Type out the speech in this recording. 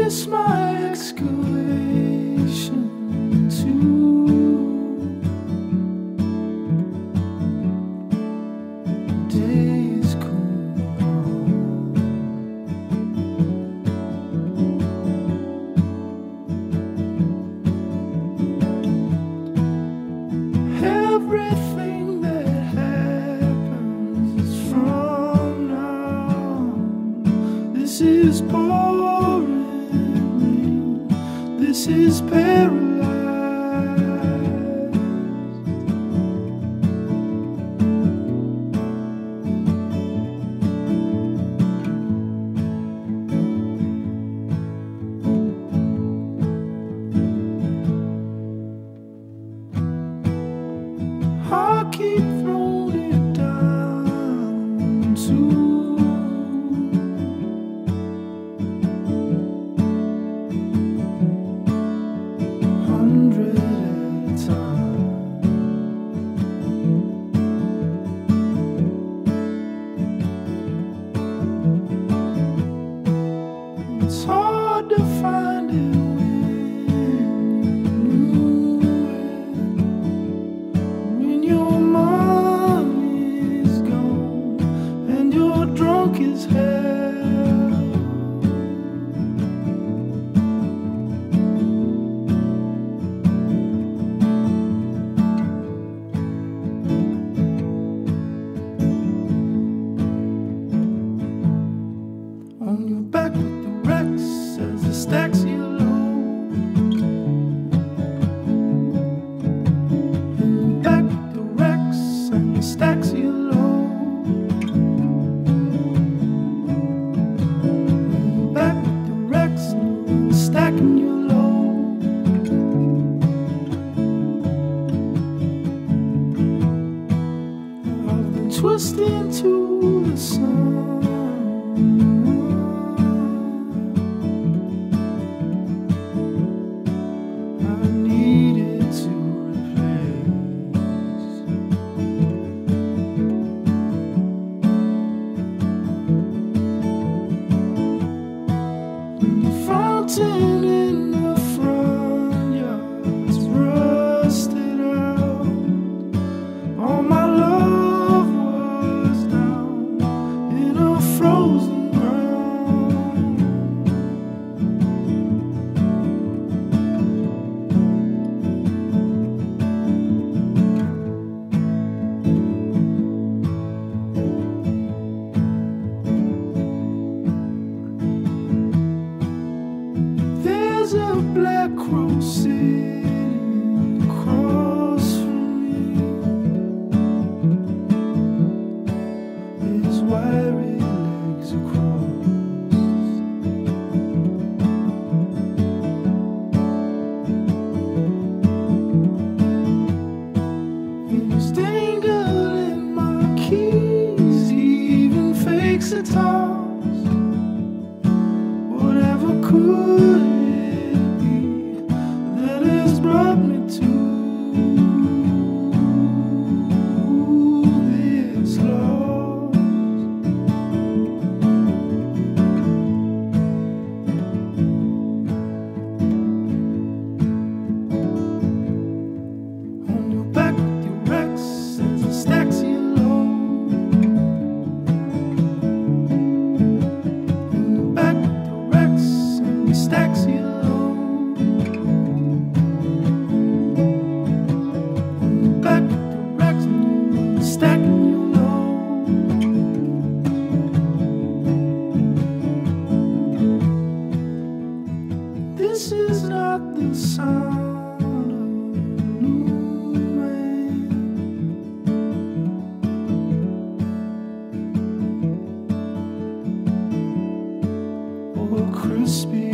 this my excavation too? Days cool on. Everything that happens is from now. This is pouring rain. This is paralyzed. I keep throwing it down too. 100 at a time. It's hard to find it when your money's gone and you're drunk as hell. On your back with the wrecks as the stacks you load. On your back with the wrecks and the stacks you load. On your back with the wrecks and the stacking you load. I've been twisting to the sun. I needed to replace. The fountain in the front yard's rusted out. All my love was down in a frozen ground. There's a black crow sitting across from me. His wiry legs are crossed. He's dangling my keys. He even fakes a toss. Whatever could it be that has brought me to this loss? On your back with your wrecks as the stacks you load. On your back with the wrecks and the stacks you load. On your back with the wrecks and the stacking you load. This is not the sound of a new man or crispy